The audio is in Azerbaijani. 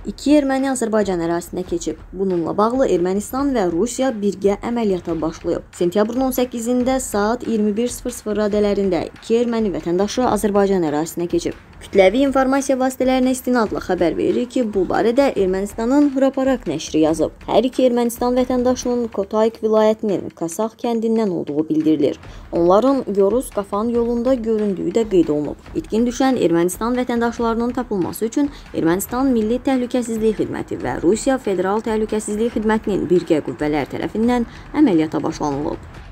İki erməni Azərbaycan ərazisinə keçib. Bununla bağlı Ermənistan və Rusiya birgə əməliyyata başlayıb. Sentyabrın 18-də saat 21:00 radələrində iki erməni vətəndaşı Azərbaycan ərazisinə keçib. Kütləvi informasiya vasitələrinə istinadla xəbər verir ki, bu barədə Ermənistanın Hraparak nəşri yazıb. Hər iki Ermənistan vətəndaşının Kotayk vilayətinin Kasaq kəndindən olduğu bildirilir. Onların Yoruz-Qafan yolunda göründüyü də qeyd olunub. İtkin düşən Ermənistan vətəndaşlarının tapılması üçün Ermənistan Milli Təhlükəsizlik Xidməti və Rusiya Federal Təhlükəsizlik Xidmətinin birgə qüvvələr tərəfindən əməliyyata başlanılıb.